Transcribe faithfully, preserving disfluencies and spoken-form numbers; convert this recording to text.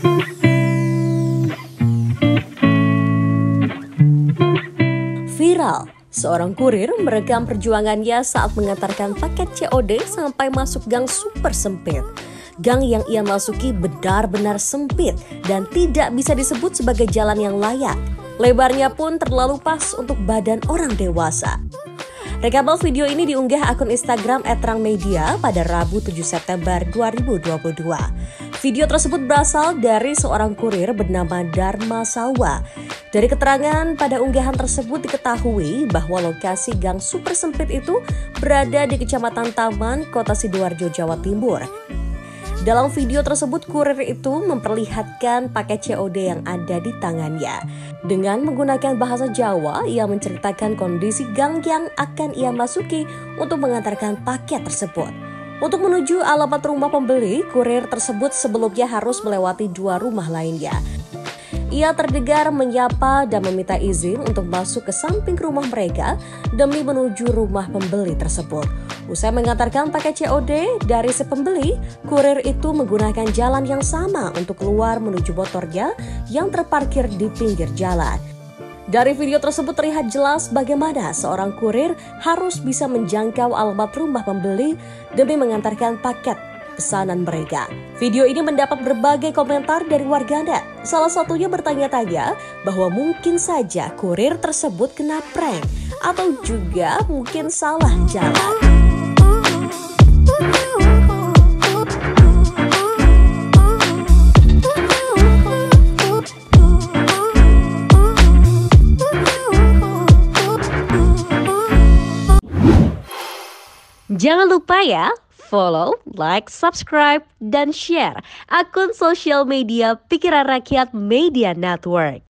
Viral, seorang kurir merekam perjuangannya saat mengantarkan paket C O D sampai masuk gang super sempit. Gang yang ia masuki benar-benar sempit dan tidak bisa disebut sebagai jalan yang layak. Lebarnya pun terlalu pas untuk badan orang dewasa. Rekaman video ini diunggah akun Instagram et terang media pada Rabu tujuh September dua ribu dua puluh dua. Video tersebut berasal dari seorang kurir bernama Dharma Salwa. Dari keterangan pada unggahan tersebut diketahui bahwa lokasi gang super sempit itu berada di Kecamatan Taman, Kota Sidoarjo, Jawa Timur. Dalam video tersebut, kurir itu memperlihatkan paket C O D yang ada di tangannya. Dengan menggunakan bahasa Jawa, ia menceritakan kondisi gang yang akan ia masuki untuk mengantarkan paket tersebut. Untuk menuju alamat rumah pembeli, kurir tersebut sebelumnya harus melewati dua rumah lainnya. Ia terdengar menyapa dan meminta izin untuk masuk ke samping rumah mereka demi menuju rumah pembeli tersebut. Usai mengantarkan paket C O D dari si pembeli, kurir itu menggunakan jalan yang sama untuk keluar menuju motornya yang terparkir di pinggir jalan. Dari video tersebut terlihat jelas bagaimana seorang kurir harus bisa menjangkau alamat rumah pembeli demi mengantarkan paket pesanan mereka. Video ini mendapat berbagai komentar dari warganet. Salah satunya bertanya-tanya bahwa mungkin saja kurir tersebut kena prank atau juga mungkin salah jalan. Jangan lupa ya, follow, like, subscribe, dan share akun sosial media Pikiran Rakyat Media Network.